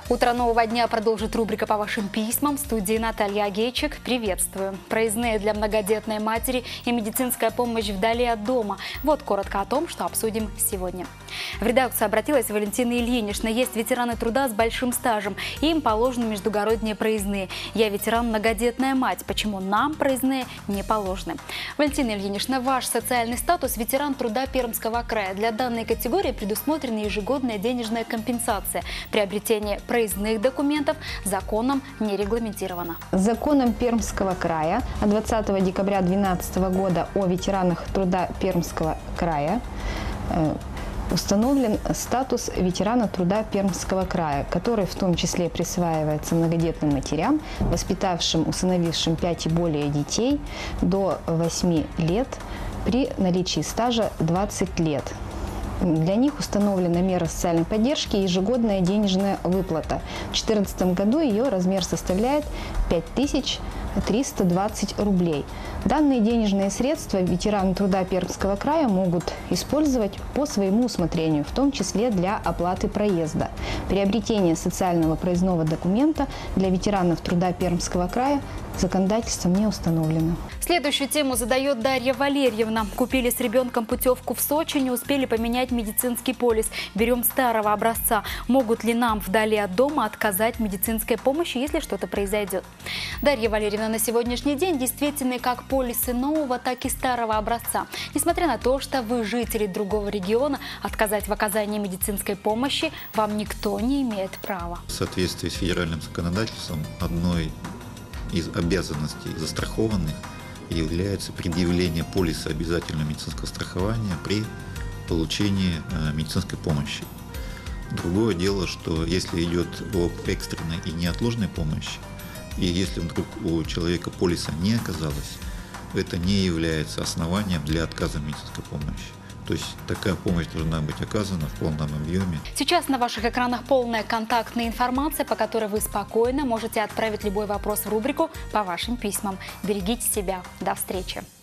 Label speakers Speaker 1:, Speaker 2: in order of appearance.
Speaker 1: Утро нового дня продолжит рубрика «По вашим письмам». В студии Наталья Агейчик. Приветствую. Проездные для многодетной матери и медицинская помощь вдали от дома. Вот коротко о том, что обсудим сегодня. В редакцию обратилась Валентина Ильинична. Есть ветераны труда с большим стажем. Им положены междугородние проездные. Я ветеран, многодетная мать. Почему нам проездные не положены? Валентина Ильинична, ваш социальный статус – ветеран труда Пермского края. Для данной категории предусмотрена ежегодная денежная компенсация. Приобретение проездных документов законом не регламентировано.
Speaker 2: Законом Пермского края от 20 декабря 2012 года о ветеранах труда Пермского края установлен статус ветерана труда Пермского края, который в том числе присваивается многодетным матерям, воспитавшим, усыновившим 5 и более детей до 8 лет при наличии стажа 20 лет. Для них установлена мера социальной поддержки и ежегодная денежная выплата. В 2014 году ее размер составляет 5320 рублей. Данные денежные средства ветераны труда Пермского края могут использовать по своему усмотрению, в том числе для оплаты проезда. Приобретение социального проездного документа для ветеранов труда Пермского края законодательством не установлено.
Speaker 1: Следующую тему задает Дарья Валерьевна. Купили с ребенком путевку в Сочи, не успели поменять медицинский полис. Берем старого образца. Могут ли нам вдали от дома отказать медицинской помощи, если что-то произойдет? Дарья Валерьевна, на сегодняшний день действительны как полисы нового, так и старого образца. Несмотря на то, что вы жители другого региона, отказать в оказании медицинской помощи вам никто не имеет права.
Speaker 3: В соответствии с федеральным законодательством одной из обязанностей застрахованных является предъявление полиса обязательного медицинского страхования при получении медицинской помощи. Другое дело, что если идет об экстренной и неотложной помощи, и если вдруг у человека полиса не оказалось, это не является основанием для отказа медицинской помощи. То есть такая помощь должна быть оказана в полном объеме.
Speaker 1: Сейчас на ваших экранах полная контактная информация, по которой вы спокойно можете отправить любой вопрос в рубрику «По вашим письмам». Берегите себя. До встречи.